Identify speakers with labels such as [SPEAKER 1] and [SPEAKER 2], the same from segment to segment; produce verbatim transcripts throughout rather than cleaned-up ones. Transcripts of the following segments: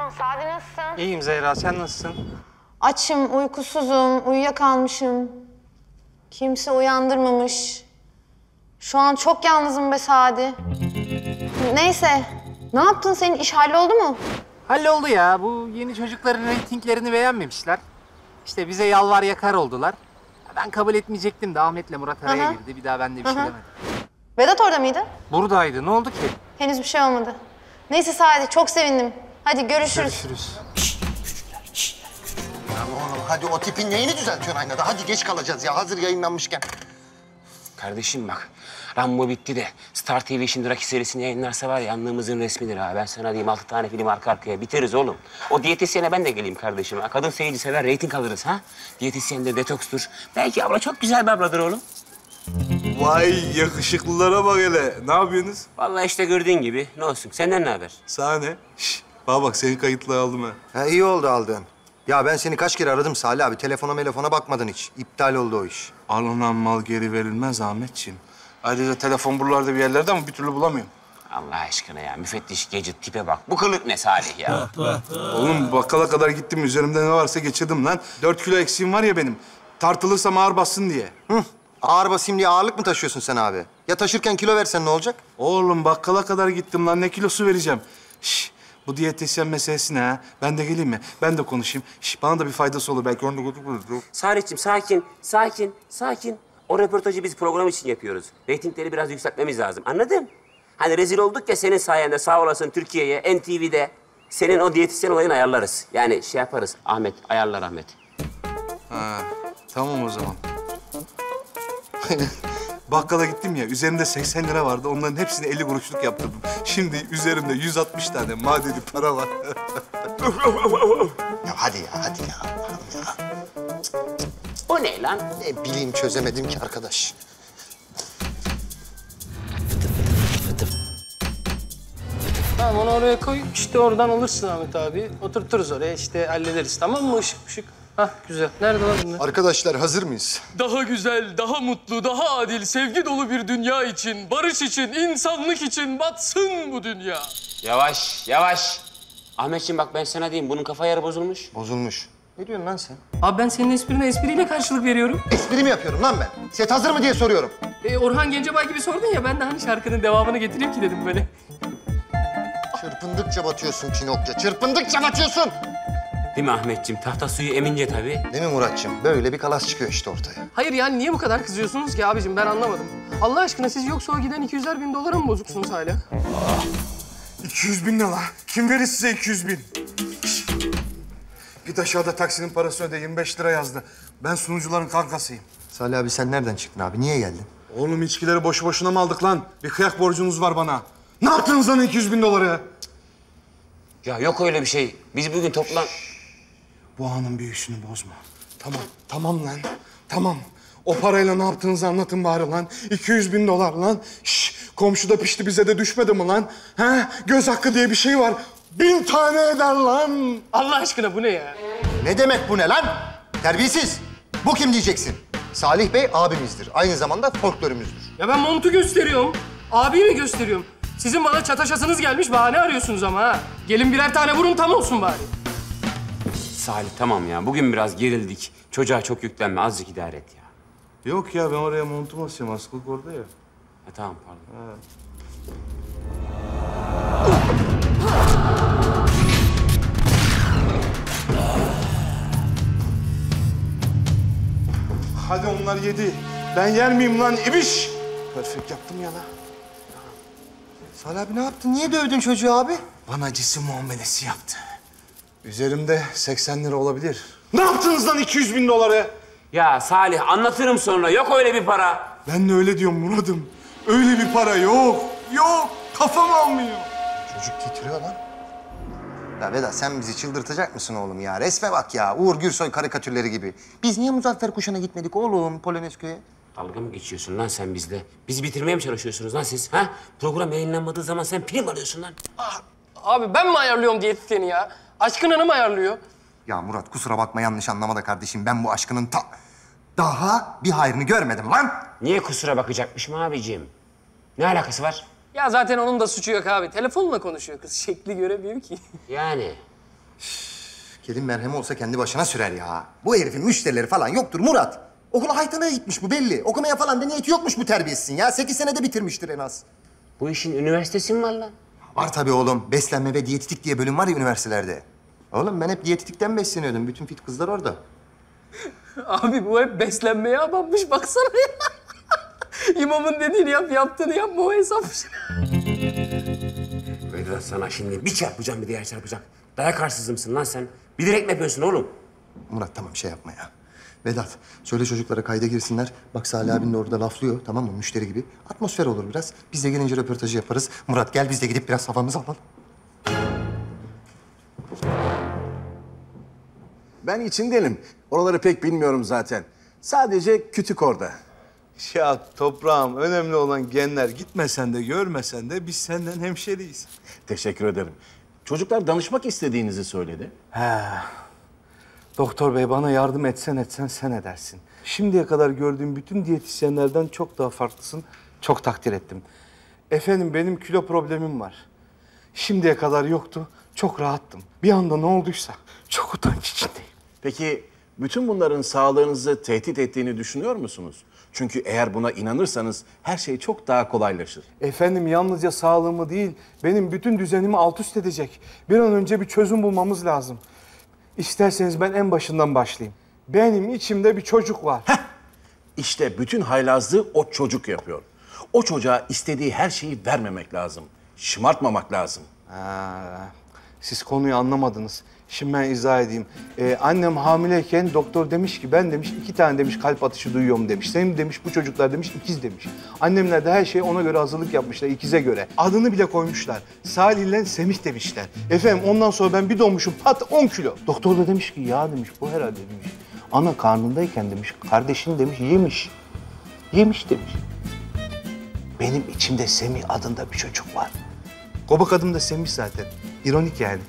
[SPEAKER 1] Sadi nasılsın?
[SPEAKER 2] İyiyim Zehra, sen nasılsın?
[SPEAKER 1] Açım, uykusuzum, uyuyakalmışım. Kimse uyandırmamış. Şu an çok yalnızım be Sadi. Neyse, ne yaptın? Senin iş halloldu mu?
[SPEAKER 2] Halloldu ya. Bu yeni çocukların reytinglerini beğenmemişler. İşte bize yalvar yakar oldular. Ben kabul etmeyecektim de Ahmet'le Murat araya
[SPEAKER 1] Aha.
[SPEAKER 2] girdi. Bir daha ben de bir şey
[SPEAKER 1] Aha.
[SPEAKER 2] demedim.
[SPEAKER 1] Vedat orada mıydı?
[SPEAKER 2] Buradaydı. Ne oldu ki?
[SPEAKER 1] Henüz bir şey olmadı. Neyse Sadi, çok sevindim. Hadi görüşürüz.
[SPEAKER 2] Görüşürüz.
[SPEAKER 3] Ya oğlum hadi o tipin neyini düzeltiyorsun aynada? Hadi geç kalacağız ya hazır yayınlanmışken.
[SPEAKER 4] Kardeşim bak, Rambo bitti de Star T V şimdi Rocky serisini yayınlarsa var ya yanlığımızın resmidir ha. Ben sana diyeyim altı tane film arka arkaya biteriz oğlum. O diyetisyene ben de geleyim kardeşim ha. Kadın seyirci sever, reyting alırız ha. Diyetisyen de detokstur. Belki abla çok güzel bir abladır oğlum.
[SPEAKER 5] Vay yakışıklılara bak hele. Ne yapıyorsunuz?
[SPEAKER 4] Vallahi işte gördüğün gibi. Ne olsun, senden ne haber?
[SPEAKER 5] Sahne. Şş, bana bak seni kayıtlı aldım ha.
[SPEAKER 3] Ha iyi oldu aldığın. Ya ben seni kaç kere aradım Salih abi. Telefona telefona bakmadın hiç. İptal oldu o iş.
[SPEAKER 5] Alınan mal geri verilmez Ahmetciğim. Ayrıca telefon buralarda bir yerlerde ama bir türlü bulamıyorum.
[SPEAKER 4] Allah aşkına ya, müfettiş Gadget tipe bak. Bu kılık ne Salih ya?
[SPEAKER 5] Oğlum bakkala kadar gittim. Üzerimde ne varsa geçirdim lan. Dört kilo eksiğim var ya benim. Tartılırsam ağır bassın diye.
[SPEAKER 3] Hı. Ağır basayım diye ağırlık mı taşıyorsun sen abi? Ya taşırken kilo versen ne olacak?
[SPEAKER 5] Oğlum bakkala kadar gittim lan. Ne kilosu vereceğim? Şş, bu diyetisyen meselesi ne ha? Ben de geleyim mi? Ben de konuşayım. Şş, bana da bir faydası olur. Belki onu da götürürüz.
[SPEAKER 4] Salih'ciğim sakin, sakin, sakin. O röportajı biz program için yapıyoruz. Reytingleri biraz yükseltmemiz lazım. Anladın? Hani rezil olduk ya senin sayende sağ olasın Türkiye'ye, N T V'de. Senin o diyetisyen olayını ayarlarız. Yani şey yaparız. Ahmet, ayarlar Ahmet.
[SPEAKER 5] Ha, tamam o zaman. Bakkala gittim ya, üzerimde seksen lira vardı. Onların hepsini elli kuruşluk yaptırdım. Şimdi üzerimde yüz altmış tane madeni para var.
[SPEAKER 3] Ya hadi ya hadi ya. Allah'ım ya.
[SPEAKER 4] O ne lan?
[SPEAKER 3] Ne bileyim çözemedim ki arkadaş.
[SPEAKER 6] Tamam onu oraya koy. İşte oradan alırsın Ahmet abi. Oturturuz oraya işte hallederiz tamam mı? Işık ışık. Hah güzel. Nerede lan bunlar?
[SPEAKER 3] Arkadaşlar hazır mıyız?
[SPEAKER 6] Daha güzel, daha mutlu, daha adil, sevgi dolu bir dünya için, barış için, insanlık için batsın bu dünya.
[SPEAKER 4] Yavaş, yavaş. Ahmetciğim bak ben sana diyeyim, bunun kafa yarı bozulmuş.
[SPEAKER 3] Bozulmuş. Ne diyorsun lan sen?
[SPEAKER 6] Abi ben senin esprine espriyle karşılık veriyorum.
[SPEAKER 3] Espri mi yapıyorum lan ben? Set hazır mı diye soruyorum.
[SPEAKER 6] Ee, Orhan Gencebay gibi sordun ya, ben de hani şarkının devamını getireyim ki dedim böyle.
[SPEAKER 3] Çırpındıkça batıyorsun Pinokyo. Çırpındıkça batıyorsun.
[SPEAKER 4] Değil mi Ahmetciğim? Tahta suyu emince tabii.
[SPEAKER 3] Değil mi Muratçım? Böyle bir kalas çıkıyor işte ortaya.
[SPEAKER 6] Hayır yani niye bu kadar kızıyorsunuz ki abicim ben anlamadım. Allah aşkına siz yoksa o giden iki yüzer bin dolara mı bozuksunuz hala?
[SPEAKER 5] iki yüz bin ne la? Kim verir size iki yüz bin? Şişt. Git aşağıda taksinin parasını öde, yirmi beş lira yazdı. Ben sunucuların kankasıyım.
[SPEAKER 3] Salih abi sen nereden çıktın abi? Niye geldin?
[SPEAKER 5] Oğlum içkileri boşu boşuna mı aldık lan? Bir kıyak borcunuz var bana. Ne yaptınız lan iki yüz bin doları?
[SPEAKER 4] Ya yok öyle bir şey. Biz bugün toplan...
[SPEAKER 5] Bu anın büyüsünü bozma. Tamam, tamam lan. Tamam. O parayla ne yaptığınızı anlatın bari lan. iki yüz bin dolar lan. Şş, komşuda pişti bize de düşmedi mi lan? He? Göz hakkı diye bir şey var. Bin tane eder lan.
[SPEAKER 6] Allah aşkına bu ne ya?
[SPEAKER 3] Ne demek bu ne lan? Terbiyesiz. Bu kim diyeceksin? Salih Bey abimizdir. Aynı zamanda folklorumuzdur.
[SPEAKER 6] Ya ben montu gösteriyorum. Abi mi gösteriyorum? Sizin bana çataşasınız gelmiş, bahane arıyorsunuz ama ha. Gelin birer tane vurun tam olsun bari.
[SPEAKER 4] Salih tamam ya, bugün biraz gerildik. Çocuğa çok yüklenme, azıcık idare et ya.
[SPEAKER 5] Yok ya ben oraya montumu asıyorum. Askılık orada ya.
[SPEAKER 4] Ha, tamam pardon.
[SPEAKER 5] Ha. Hadi onlar yedi. Ben yer miyim lan ibiş? Perfect yaptım ya lan.
[SPEAKER 3] Salih abi ne yaptın? Niye dövdün çocuğu abi?
[SPEAKER 5] Bana cisim muamelesi yaptı. Üzerimde seksen lira olabilir. Ne yaptınız lan iki yüz bin doları?
[SPEAKER 4] Ya Salih anlatırım sonra, yok öyle bir para.
[SPEAKER 5] Ben de öyle diyorum Murat'ım. Öyle bir para yok. Yok. Kafam almıyor.
[SPEAKER 3] Çocuk titriyor lan. Ya Vedat sen bizi çıldırtacak mısın oğlum ya? Resme bak ya. Uğur Gürsoy karikatürleri gibi. Biz niye Muzaffer Kuşu'na gitmedik oğlum Polonezköy'e?
[SPEAKER 4] Dalga mı geçiyorsun lan sen bizle? Bizi bitirmeye mi çalışıyorsunuz lan siz? Ha? Program yayınlanmadığı zaman sen prim alıyorsun lan.
[SPEAKER 6] Abi ben mi ayarlıyorum diyetisyeni ya? Aşkın Hanım ayarlıyor.
[SPEAKER 3] Ya Murat kusura bakma yanlış anlama da kardeşim. Ben bu aşkının ta... Daha bir hayrını görmedim lan.
[SPEAKER 4] Niye kusura bakacakmışım abiciğim? Ne alakası var?
[SPEAKER 6] Ya zaten onun da suçu yok abi. Telefonla konuşuyor kız. Şekli göremiyor ki.
[SPEAKER 4] Yani
[SPEAKER 3] Kelin merhemi olsa kendi başına sürer ya. Bu herifin müşterileri falan yoktur Murat. Okula haytanaya gitmiş bu belli. Okumaya falan da niyeti yokmuş bu terbiyesizin ya. Sekiz senede bitirmiştir en az.
[SPEAKER 4] Bu işin üniversitesi mi var lan?
[SPEAKER 3] Var tabii oğlum. Beslenme ve diyetetik diye bölüm var ya üniversitelerde. Oğlum ben hep diyetetikten besleniyordum. Bütün fit kızlar orada.
[SPEAKER 6] Abi bu hep beslenmeye abanmış baksana ya. İmamın dediğini yap, yaptığını yapma o hesapmış.
[SPEAKER 4] Vedat sana şimdi bir çarpacağım bir diğer çarpacak. Dayak arsızı lan sen? Bilerek mi yapıyorsun oğlum?
[SPEAKER 3] Murat tamam şey yapma ya. Vedat söyle çocuklara kayda girsinler. Bak Salih abin de orada laflıyor tamam mı müşteri gibi. Atmosfer olur biraz. Biz de gelince röportajı yaparız. Murat gel biz de gidip biraz havamızı alalım.
[SPEAKER 7] Ben içindenim. Oraları pek bilmiyorum zaten. Sadece kütük orada.
[SPEAKER 8] Ya toprağım, önemli olan genler. Gitmesen de görmesen de biz senden hemşeriyiz.
[SPEAKER 7] Teşekkür ederim. Çocuklar danışmak istediğinizi söyledi.
[SPEAKER 8] He. Doktor bey bana yardım etsen etsen sen edersin. Şimdiye kadar gördüğüm bütün diyetisyenlerden çok daha farklısın. Çok takdir ettim. Efendim benim kilo problemim var. Şimdiye kadar yoktu. Çok rahattım. Bir anda ne olduysa çok utanç içindeyim.
[SPEAKER 7] Peki bütün bunların sağlığınızı tehdit ettiğini düşünüyor musunuz? Çünkü eğer buna inanırsanız her şey çok daha kolaylaşır.
[SPEAKER 8] Efendim yalnızca sağlığımı değil, benim bütün düzenimi alt üst edecek. Bir an önce bir çözüm bulmamız lazım. İsterseniz ben en başından başlayayım. Benim içimde bir çocuk var.
[SPEAKER 7] Heh! İşte bütün haylazlığı o çocuk yapıyor. O çocuğa istediği her şeyi vermemek lazım. Şımartmamak lazım.
[SPEAKER 8] Ha, siz konuyu anlamadınız. Şimdi ben izah edeyim. Ee, annem hamileyken doktor demiş ki ben demiş iki tane demiş kalp atışı duyuyorum demiş. Senin demiş bu çocuklar demiş ikiz demiş. Annemler de her şeyi ona göre hazırlık yapmışlar ikize göre. Adını bile koymuşlar. Salih ile Semih demişler. Efendim ondan sonra ben bir doğmuşum pat on kilo. Doktor da demiş ki ya demiş bu herhalde demiş. Ana karnındayken demiş kardeşin demiş yemiş. Yemiş demiş. Benim içimde Semih adında bir çocuk var. Kobak adım da Semih zaten. İronik yani.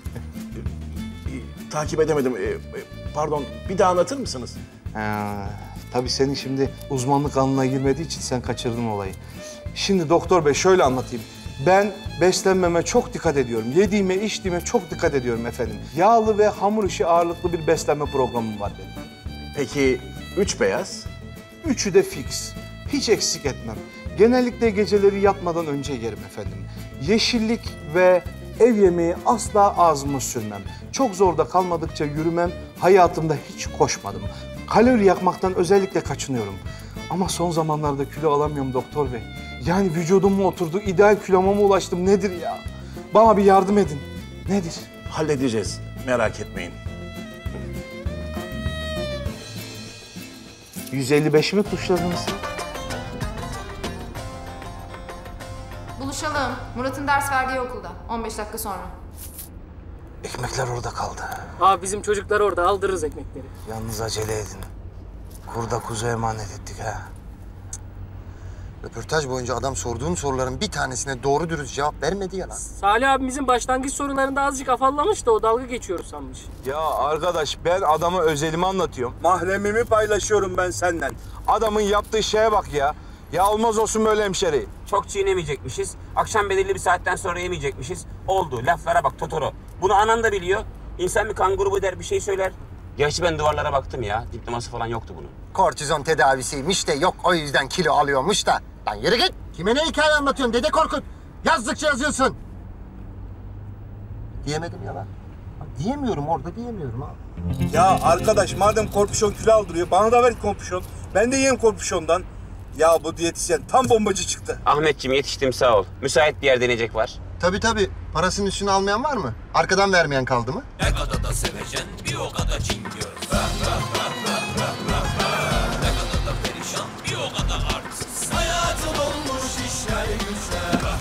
[SPEAKER 7] Takip edemedim. Ee, pardon, bir daha anlatır mısınız?
[SPEAKER 8] Ha, tabii senin şimdi uzmanlık alanına girmediği için sen kaçırdın olayı. Şimdi doktor bey şöyle anlatayım. Ben beslenmeme çok dikkat ediyorum. Yediğime, içtiğime çok dikkat ediyorum efendim. Yağlı ve hamur işi ağırlıklı bir beslenme programım var benim.
[SPEAKER 7] Peki üç beyaz?
[SPEAKER 8] Üçü de fix. Hiç eksik etmem. Genellikle geceleri yatmadan önce yerim efendim. Yeşillik ve ev yemeği asla ağzıma sürmem. Çok zorda kalmadıkça yürümem. Hayatımda hiç koşmadım. Kalori yakmaktan özellikle kaçınıyorum. Ama son zamanlarda kilo alamıyorum doktor bey. Yani vücudum mu oturdu, ideal kiloma mı ulaştım nedir ya? Bana bir yardım edin. Nedir?
[SPEAKER 7] Halledeceğiz. Merak etmeyin.
[SPEAKER 8] yüz elli beş mi tuşladınız?
[SPEAKER 9] Buluşalım. Murat'ın ders verdiği okulda. on beş dakika sonra.
[SPEAKER 8] Ekmekler orada kaldı.
[SPEAKER 6] Abi bizim çocuklar orada aldırırız ekmekleri.
[SPEAKER 8] Yalnız acele edin. Kurda kuzu emanet ettik ha.
[SPEAKER 3] Röportaj boyunca adam sorduğum soruların bir tanesine doğru dürüst cevap vermedi ya lan.
[SPEAKER 6] Salih abimizin başlangıç sorularında azıcık afallamış da o dalga geçiyoruz sanmış.
[SPEAKER 8] Ya arkadaş ben adama özelimi anlatıyorum. Mahremimi paylaşıyorum ben senden. Adamın yaptığı şeye bak ya. Ya olmaz olsun böyle hemşeri.
[SPEAKER 4] Çok çiğnemeyecekmişiz. Akşam belirli bir saatten sonra yemeyecekmişiz. Oldu. Laflara bak Totoro. Bunu anan da biliyor. İnsan bir kan grubu der bir şey söyler. Gerçi ben duvarlara baktım ya. Diploması falan yoktu bunun.
[SPEAKER 3] Kortizon tedavisiymiş de yok o yüzden kilo alıyormuş da. Lan yürü git. Kime ne hikaye anlatıyorsun Dede Korkut? Yazdıkça yazıyorsun. Diyemedim ya lan. Bak, diyemiyorum orada diyemiyorum abi.
[SPEAKER 8] Ya arkadaş madem korpişon kilo aldırıyor bana da ver korpişon. Ben de yiyeyim korpişondan. Ya bu diyetisyen tam bombacı çıktı.
[SPEAKER 4] Ahmetciğim yetiştim sağ ol. Müsait bir yer deneyecek var.
[SPEAKER 3] Tabii tabii. Parasının üstüne almayan var mı? Arkadan vermeyen kaldı mı?
[SPEAKER 10] Ne kadar da sevecen bir o kadar cingöz. Ne kadar da perişan bir o kadar artsız. Hayatım olmuş işler güçler.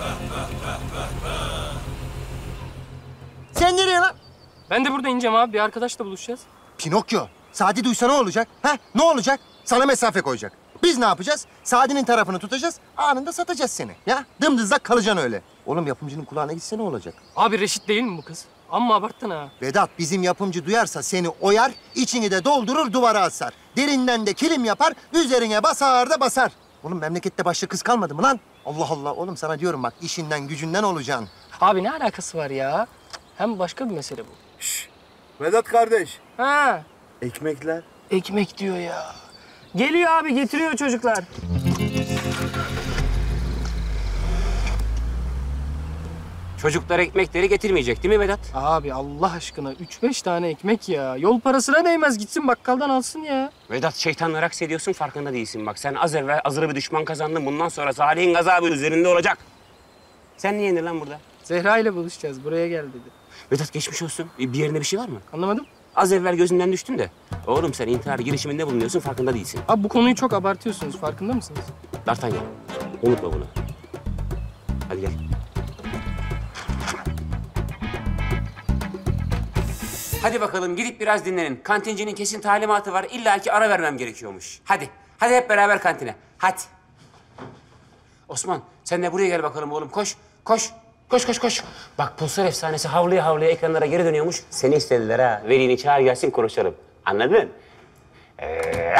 [SPEAKER 3] Sen nereye lan?
[SPEAKER 6] Ben de burada ineceğim abi. Bir arkadaşla buluşacağız.
[SPEAKER 3] Pinokyo. Sadi duysa ne olacak? Ha? Ne olacak? Sana mesafe koyacak. Biz ne yapacağız? Sadi'nin tarafını tutacağız, anında satacağız seni. Ya dımdızlak kalacaksın öyle. Oğlum yapımcının kulağına gitse ne olacak?
[SPEAKER 6] Abi Reşit değil mi bu kız? Amma abarttın ha.
[SPEAKER 3] Vedat bizim yapımcı duyarsa seni oyar, içini de doldurur duvara asar. Derinden de kilim yapar, üzerine basar da basar. Oğlum memlekette başka kız kalmadı mı lan? Allah Allah oğlum sana diyorum bak işinden gücünden olacaksın.
[SPEAKER 6] Abi ne alakası var ya? Hem başka bir mesele bu.
[SPEAKER 8] Vedat kardeş,
[SPEAKER 6] Ha,
[SPEAKER 8] ekmekler.
[SPEAKER 6] ekmek diyor ya. Geliyor abi, getiriyor çocuklar.
[SPEAKER 4] Çocuklar ekmekleri getirmeyecek değil mi Vedat?
[SPEAKER 6] Abi Allah aşkına üç beş tane ekmek ya. Yol parasına değmez, gitsin bakkaldan alsın ya.
[SPEAKER 4] Vedat şeytanla raks ediyorsun farkında değilsin bak. Sen az evvel azılı bir düşman kazandın. Bundan sonra Salih'in gazabı üzerinde olacak. Sen niye indin lan burada?
[SPEAKER 6] Zehra ile buluşacağız, buraya gel dedi.
[SPEAKER 4] Vedat geçmiş olsun. Bir bir yerinde bir şey var mı?
[SPEAKER 6] Anlamadım.
[SPEAKER 4] Az evvel gözünden düştün de. Oğlum sen intihar girişiminde bulunuyorsun farkında değilsin.
[SPEAKER 6] Abi bu konuyu çok abartıyorsunuz, farkında mısınız?
[SPEAKER 4] D'Artagnan unutma bunu. Hadi gel. Hadi bakalım gidip biraz dinlenin. Kantincinin kesin talimatı var. İlla ki ara vermem gerekiyormuş. Hadi. Hadi hep beraber kantine. Hadi. Osman sen de buraya gel bakalım oğlum. Koş. Koş. Koş koş koş. Bak Pulsar efsanesi havlaya havlaya ekranlara geri dönüyormuş. Seni istediler ha. Velini çağır gelsin konuşalım. Anladın? Ee,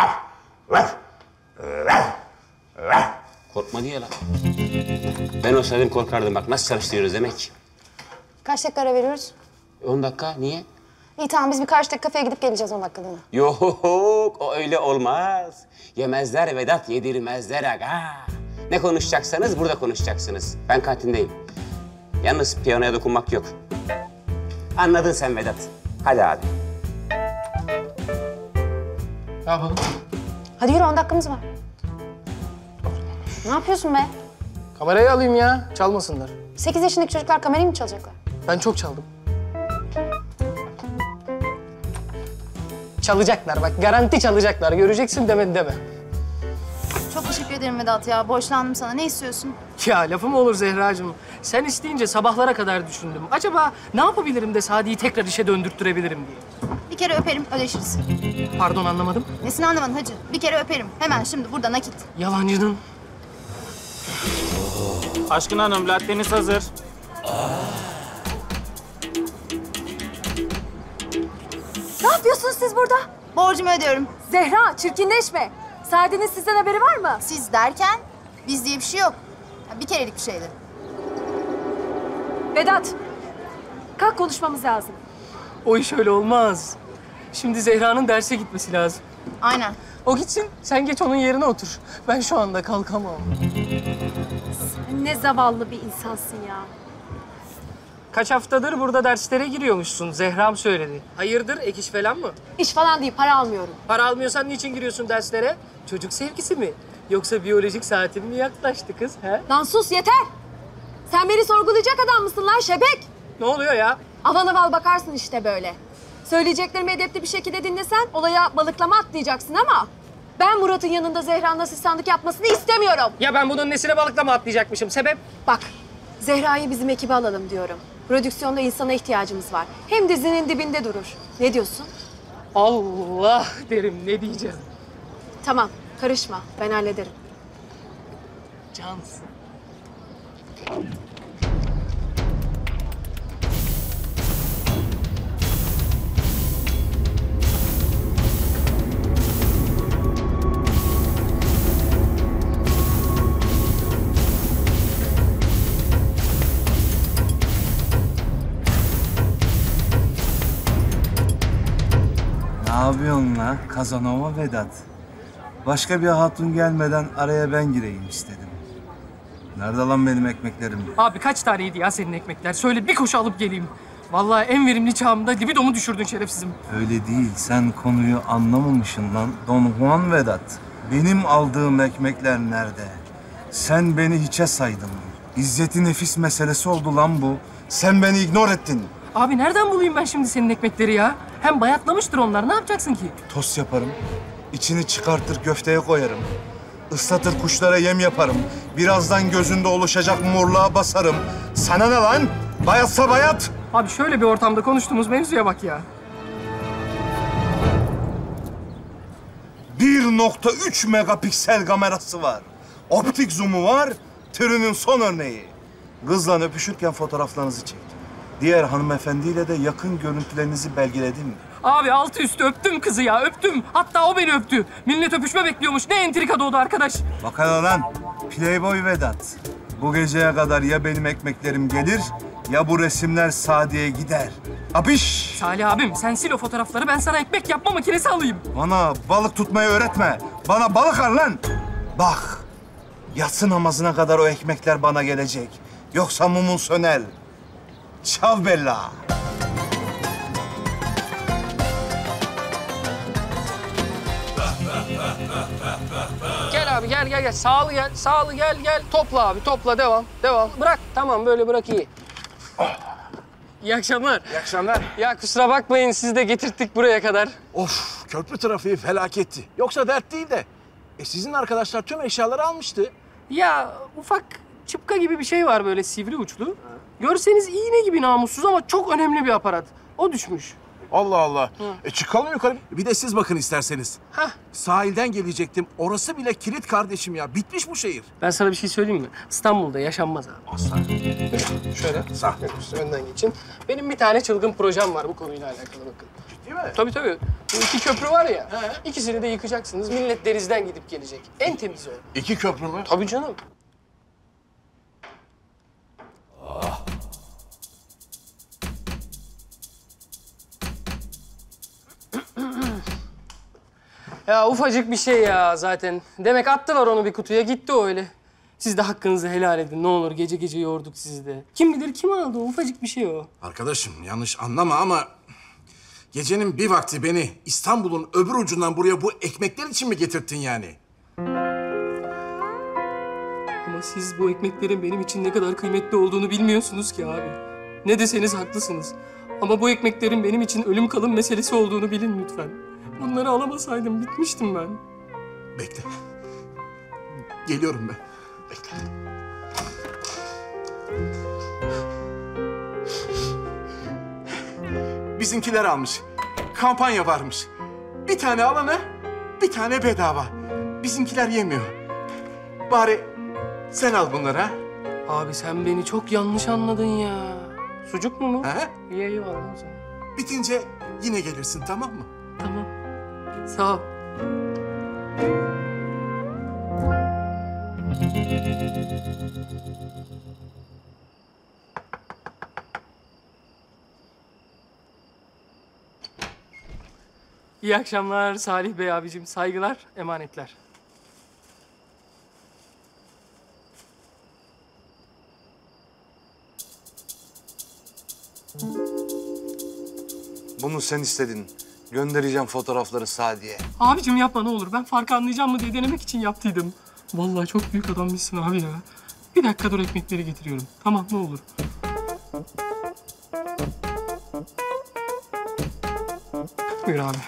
[SPEAKER 4] Korkma diye lan. Ben olsaydım korkardım. Bak nasıl çalıştırıyoruz demek.
[SPEAKER 1] Kaç dakika ara veriyoruz?
[SPEAKER 4] On dakika. Niye?
[SPEAKER 1] İyi tamam biz birkaç dakika kafeye gidip geleceğiz on dakikalığına.
[SPEAKER 4] Yok o öyle olmaz. Yemezler Vedat yedirmezler aga. Ne konuşacaksanız burada konuşacaksınız. Ben kantindeyim. Yalnız piyanoya dokunmak yok. Anladın sen Vedat. Hadi abi.
[SPEAKER 6] Ne yapalım?
[SPEAKER 1] Hadi yürü on dakikamız var. Ne yapıyorsun be?
[SPEAKER 6] Kamerayı alayım ya, çalmasınlar.
[SPEAKER 1] Sekiz yaşındaki çocuklar kamerayı mı çalacaklar?
[SPEAKER 6] Ben çok çaldım. Çalacaklar bak, garanti çalacaklar. Göreceksin demedi deme.
[SPEAKER 9] Çok teşekkür ederim Vedat ya. Borçlandım sana. Ne istiyorsun?
[SPEAKER 6] Ya lafı mı olur Zehracığım? Sen isteyince sabahlara kadar düşündüm. Acaba ne yapabilirim de Sadi'yi tekrar işe döndürttürebilirim diye.
[SPEAKER 9] Bir kere öperim, ödeşiriz.
[SPEAKER 6] Pardon anlamadım.
[SPEAKER 9] Nesini anlamadın hacı? Bir kere öperim. Hemen şimdi burada nakit.
[SPEAKER 6] Yalancının.
[SPEAKER 11] Aşkın Hanım, latteniz hazır.
[SPEAKER 12] Ne yapıyorsunuz siz burada?
[SPEAKER 9] Borcumu ödüyorum.
[SPEAKER 12] Zehra, çirkinleşme. Sadi'nin sizden haberi var mı?
[SPEAKER 9] Siz derken biz diye bir şey yok. Ya bir kerelik bir şeydi.
[SPEAKER 12] Vedat, kalk konuşmamız lazım.
[SPEAKER 6] O iş öyle olmaz. Şimdi Zehra'nın derse gitmesi lazım.
[SPEAKER 9] Aynen.
[SPEAKER 6] O gitsin, sen geç onun yerine otur. Ben şu anda kalkamam.
[SPEAKER 12] Sen ne zavallı bir insansın ya.
[SPEAKER 6] Kaç haftadır burada derslere giriyormuşsun. Zehra'm söyledi. Hayırdır, ek iş falan mı?
[SPEAKER 12] İş falan değil, para almıyorum.
[SPEAKER 6] Para almıyorsan niçin giriyorsun derslere? Çocuk sevgisi mi? Yoksa biyolojik saatin mi yaklaştı kız, he?
[SPEAKER 12] Lan sus, yeter. Sen beni sorgulayacak adam mısın lan şebek?
[SPEAKER 6] Ne oluyor ya?
[SPEAKER 12] Aval aval bakarsın işte böyle. Söyleyeceklerimi edepli bir şekilde dinlesen olaya balıklama atlayacaksın ama... ben Murat'ın yanında Zehra'nın asistanlık yapmasını istemiyorum.
[SPEAKER 6] Ya ben bunun nesine balıklama atlayacakmışım? Sebep?
[SPEAKER 12] Bak, Zehra'yı bizim ekibe alalım diyorum. Prodüksiyonda insana ihtiyacımız var. Hem dizinin dibinde durur. Ne diyorsun?
[SPEAKER 6] Allah derim, ne diyeceğim?
[SPEAKER 12] Tamam, karışma. Ben hallederim.
[SPEAKER 6] Cansın.
[SPEAKER 8] Ne yapıyorsun la Kazanova Vedat? Başka bir hatun gelmeden araya ben gireyim istedim. Nerede lan benim ekmeklerim?
[SPEAKER 6] Abi kaç taneydi ya senin ekmekler? Söyle bir koşu alıp geleyim. Vallahi en verimli çağımda libidomu düşürdün şerefsizim.
[SPEAKER 8] Öyle değil, sen konuyu anlamamışsın lan Don Juan Vedat. Benim aldığım ekmekler nerede? Sen beni hiçe saydın. İzzeti nefis meselesi oldu lan bu. Sen beni ignore ettin.
[SPEAKER 6] Abi nereden bulayım ben şimdi senin ekmekleri ya? Hem bayatlamıştır onlar, ne yapacaksın ki?
[SPEAKER 8] Tost yaparım. İçini çıkartır köfteye koyarım. Islatır kuşlara yem yaparım. Birazdan gözünde oluşacak morluğa basarım. Sana ne lan? Bayatsa bayat.
[SPEAKER 6] Abi şöyle bir ortamda konuştuğumuz mevzuya bak ya.
[SPEAKER 8] bir nokta üç megapiksel kamerası var. Optik zoom'u var. Türünün son örneği. Kızla öpüşürken fotoğraflarınızı çektim. Diğer hanımefendiyle de yakın görüntülerinizi belgeledim.
[SPEAKER 6] Abi altı üstü öptüm kızı ya, öptüm. Hatta o beni öptü. Millet öpüşme bekliyormuş. Ne entrika doğdu arkadaş.
[SPEAKER 8] Bak hele lan, Playboy Vedat. Bu geceye kadar ya benim ekmeklerim gelir ya bu resimler Sadi'ye gider.
[SPEAKER 13] Abiş!
[SPEAKER 6] Salih abim sen sil o fotoğrafları, ben sana ekmek yapma makinesi alayım.
[SPEAKER 13] Bana balık tutmayı öğretme. Bana balık al lan. Bak, yatsı namazına kadar o ekmekler bana gelecek. Yoksa mumun söner. Çav bella.
[SPEAKER 6] Gel abi gel gel gel. Sağlı gel, sağlı gel gel. Topla abi, topla. Devam, devam. Bırak, tamam böyle bırak iyi. İyi akşamlar.
[SPEAKER 7] İyi akşamlar.
[SPEAKER 6] Ya kusura bakmayın, sizi de getirttik buraya kadar.
[SPEAKER 7] Of, köprü trafiği felaketti. Yoksa dert değil de. E sizin arkadaşlar tüm eşyaları almıştı.
[SPEAKER 6] Ya ufak çıpka gibi bir şey var böyle sivri uçlu. Görseniz iğne gibi namussuz ama çok önemli bir aparat. O düşmüş.
[SPEAKER 7] Allah Allah. E çıkalım yukarı. Bir de siz bakın isterseniz.
[SPEAKER 6] Hah.
[SPEAKER 7] Sahilden gelecektim. Orası bile kilit kardeşim ya. Bitmiş bu şehir.
[SPEAKER 6] Ben sana bir şey söyleyeyim mi? İstanbul'da yaşanmaz abi.
[SPEAKER 7] Aslan.
[SPEAKER 6] Şöyle.
[SPEAKER 7] Sağ.
[SPEAKER 6] Önden geçin. Benim bir tane çılgın projem var bu konuyla alakalı bakın.
[SPEAKER 7] Ciddi mi?
[SPEAKER 6] Tabii tabii. Bu iki köprü var ya, He. ikisini de yıkacaksınız. Millet denizden gidip gelecek. En temiz o.
[SPEAKER 7] İki köprü mü?
[SPEAKER 6] Tabii canım. Ya ufacık bir şey ya zaten. Demek attılar onu bir kutuya, gitti o öyle. Siz de hakkınızı helal edin ne olur. Gece gece yorduk sizi de. Kim bilir kim aldı o, ufacık bir şey o.
[SPEAKER 7] Arkadaşım yanlış anlama ama... Gecenin bir vakti beni İstanbul'un öbür ucundan buraya bu ekmekler için mi getirttin yani?
[SPEAKER 6] Ama siz bu ekmeklerin benim için ne kadar kıymetli olduğunu bilmiyorsunuz ki abi. Ne deseniz haklısınız. Ama bu ekmeklerin benim için ölüm kalım meselesi olduğunu bilin lütfen. Bunları alamasaydım bitmiştim ben.
[SPEAKER 7] Bekle. Geliyorum ben. Bekle. Bizimkiler almış. Kampanya varmış. Bir tane alana, bir tane bedava. Bizimkiler yemiyor. Bari sen al bunları ha.
[SPEAKER 6] Abi sen beni çok yanlış anladın ya. Sucuk mu mu?
[SPEAKER 7] He?
[SPEAKER 6] İyi eyvallah o zaman.
[SPEAKER 7] Bitince yine gelirsin tamam mı?
[SPEAKER 6] Tamam. Sağ ol. İyi akşamlar Salih Bey abicim. Saygılar, emanetler.
[SPEAKER 8] Bunu sen istedin. Göndereceğim fotoğrafları Sadiye.
[SPEAKER 6] Abicim yapma ne olur. Ben farkı anlayacağım mı diye denemek için yaptıydım. Vallahi çok büyük adammışsın abi ya. Bir dakika dur, ekmekleri getiriyorum. Tamam ne olur. Buyur abi.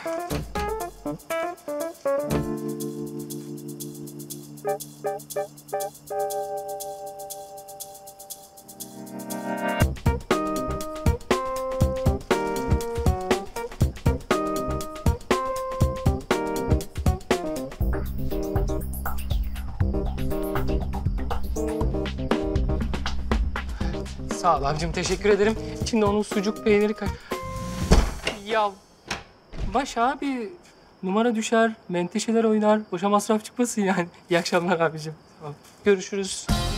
[SPEAKER 6] Sağ ol abicim, teşekkür ederim. İçinde onun sucuk peyniri kaç... Ya baş abi, numara düşer, menteşeler oynar, boşa masraf çıkmasın yani. İyi akşamlar abicim. Tamam. Görüşürüz.